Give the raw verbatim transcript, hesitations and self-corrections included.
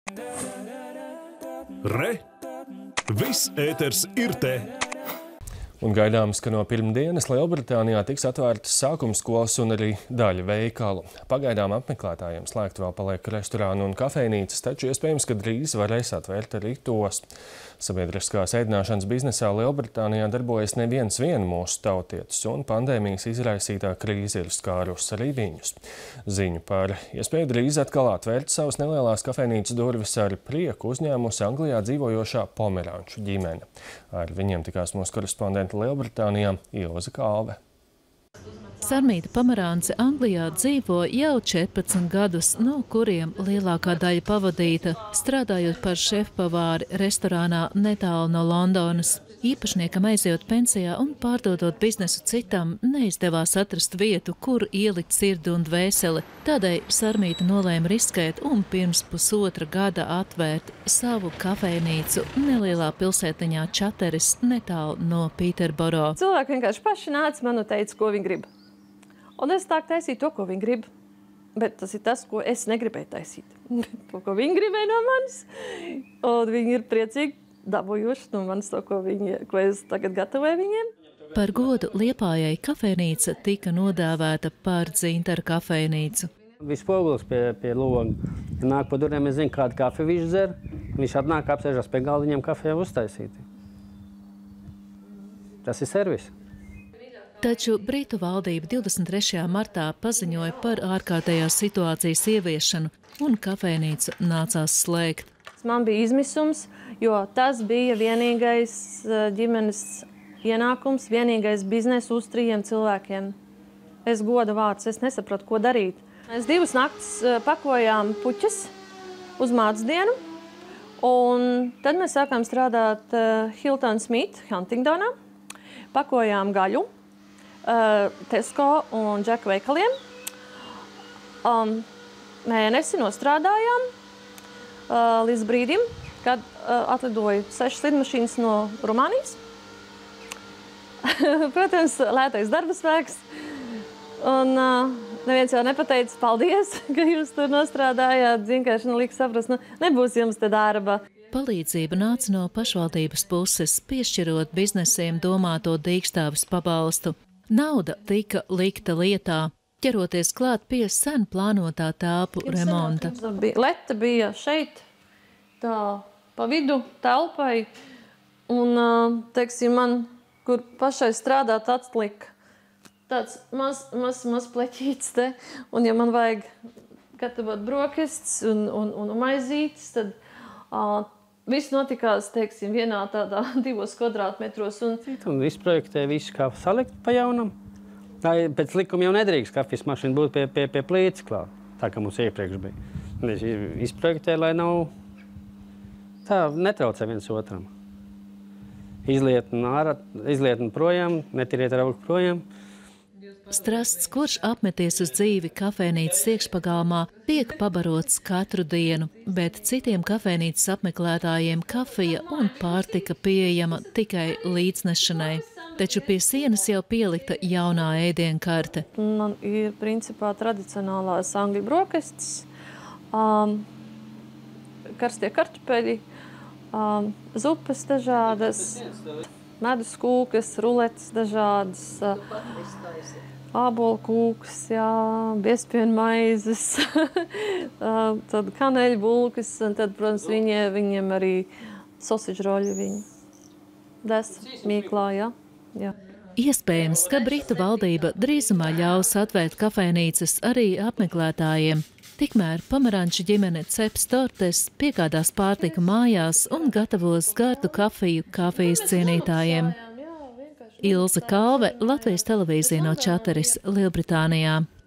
Re! Viss ēters ir te! Un gaidāms, ka no pirmdienas Lielbritānijā tiks atvērtas sākumskolas un arī daļa veikalu. Pagaidām apmeklētājiem slēgt vēl paliek restorānu un kafejnīcas, taču iespējams, ka drīz varēs atvērt arī tos. Sabiedriskās ēdināšanas biznesā Lielbritānijā darbojas neviens vien mūsu tautietis, un pandēmijas izraisītā krīze ir skārus arī viņus. Ziņu par iespēju drīz atkal atvērt savas nelielās kafejnīcas durvis ar prieku uzņēmusi Anglijā dzīvojošā pomeranču ģimene. Ar viņiem tikās mūsu korespondenti Lielbritānijā Ilze Kalve. Sarmīta Pomerance Anglijā dzīvo jau četrpadsmit gadus, no kuriem lielākā daļa pavadīta strādājot par šefpavāri restorānā netālu no Londonas. Īpašniekam aizejot pensijā un pārdodot biznesu citam, neizdevās atrast vietu, kur ielikt sirdi un dvēseli. Tādēļ Sarmīta nolēma riskēt un pirms pusotra gada atvērt savu kafejnīcu nelielā pilsētiņā Čateris netālu no Pīterboro. Cilvēki vienkārši paši nāca man un teica, ko viņi grib. Un es tā taisīju to, ko viņi grib. Bet tas ir tas, ko es negribēju taisīt. To, ko viņi gribēja no manis. Un viņi ir priecīgi dabūjuši no manis to, ko, viņi, ko es tagad gatavoju viņiem. Par godu Liepājai kafejnīca tika nodēvēta par Dzintara kafejnīcu. Viss pogulis pie, pie loga. Nāk pa durvīm, es zinu, kādu kafiju viņš dzer. Viņš atnāk, apsēžas pie galda, viņam kafiju uztaisīt. Tas ir servis. Taču Britu valdība divdesmit trešajā martā paziņoja par ārkārtējās situācijas ieviešanu un kafejnīcu nācās slēgt. Man bija izmisums, jo tas bija vienīgais ģimenes ienākums, vienīgais biznesa uz trījiem cilvēkiem. Es goda vārds, es nesapratu, ko darīt. Mēs divas naktis pakojām puķes uz mātes dienu, un tad mēs sākām strādāt Hilton Smith, Huntingdonā. Pakojām gaļu Tesco un Džeka veikaliem. Um, mēnesi nostrādājām uh, līdz brīdim, kad uh, atlidoja sešas lidmašīnas no Rumānijas. Protams, lētais darba spēks. Un uh, neviens jau nepateica paldies, ka jūs tur nostrādājāt. Vienkārši nelika saprast, nu, nebūs jums te darba. Palīdzība nāca no pašvaldības puses, piešķirot biznesiem domāto dīkstāves pabalstu. Nauda tika likta lietā, ķeroties klāt pie sen plānotā telpu remonta. Leta bija šeit, tā pa vidu telpai, un, teiksim, man, kur pašai strādāt atslika tāds maz, maz, maz pleķīts te, un ja man vajag gatavot brokastis un, un, un maizītes, tad uh, viss notikās, teiksim, vienā tādā divos kvadrātmetros. Un, un izprojektē visu, kā salikt pa jaunam. Tā, pēc likuma jau nedrīkst kafijas mašīna būt pie, pie, pie plīts klāt, tā kā mums iepriekš bija. Es izprojektē, lai nav tā, netraucē viens otram. Izliet un, ārā, izliet un projām, netiriet ar augu projām. Strasts, kurš apmeties uz dzīvi kafejnīcas iekšpagalmā, tiek pabarots katru dienu, bet citiem kafejnīcas apmeklētājiem kafija un pārtika pieejama tikai līdznešanai. Taču pie sienas jau pielikta jaunā ēdienkarte. Man ir principā tradicionālās angļu brokastis, um, karstie kartupeļi, um, zupas dažādas, medus kūkas, ruletes dažādas, uh, ābolu kūkas, jā, biezpienu maizes, tad kaneļu bulkas, un tad, protams, viņi, viņiem arī sausage roļi viņi des mīklā, jā. jā. Iespējams, ka Britu valdība drīzumā ļaus atvērt kafejnīcas arī apmeklētājiem. Tikmēr Pomeranču ģimene ceps tortes, piegādās pārtiku mājās un gatavos gardu kafiju kafijas cienītājiem. Ilze Kalve, Latvijas televīzija no Čateris, Lielbritānijā.